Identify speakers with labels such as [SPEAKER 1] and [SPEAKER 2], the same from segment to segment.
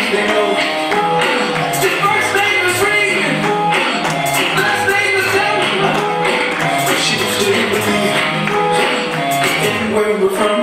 [SPEAKER 1] they know. Your first name is Regan, last name is Devil. But she was still believe in where we're from.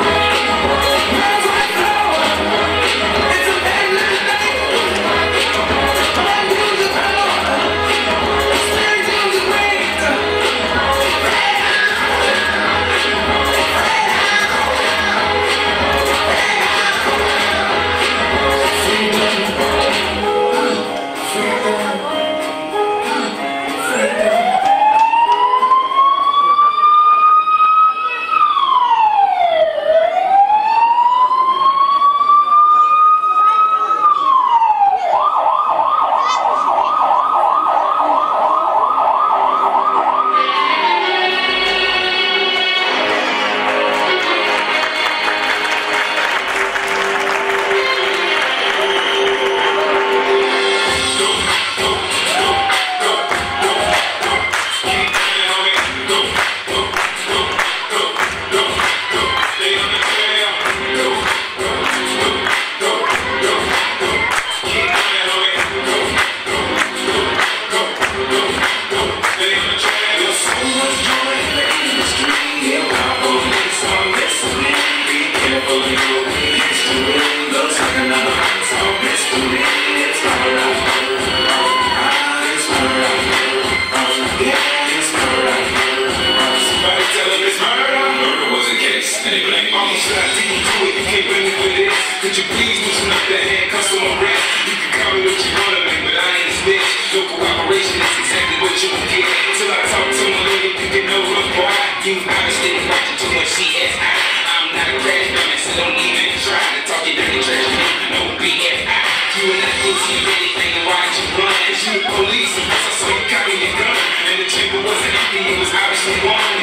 [SPEAKER 2] Could you please loosen up that handcuffs on my wrist? You can call me what you want of me, but I ain't a snitch. No cooperation is exactly what you will get. Till I talk to my lady, thinking no look boy. You obviously watching too much CSI. I'm not a crash dummy, so don't even try to talk your dirty trash to me. No BFI. You and I can't see anything, and why did you run? Cause you the police, and plus I saw you copying your gun. And the chamber wasn't empty, it was obviously one.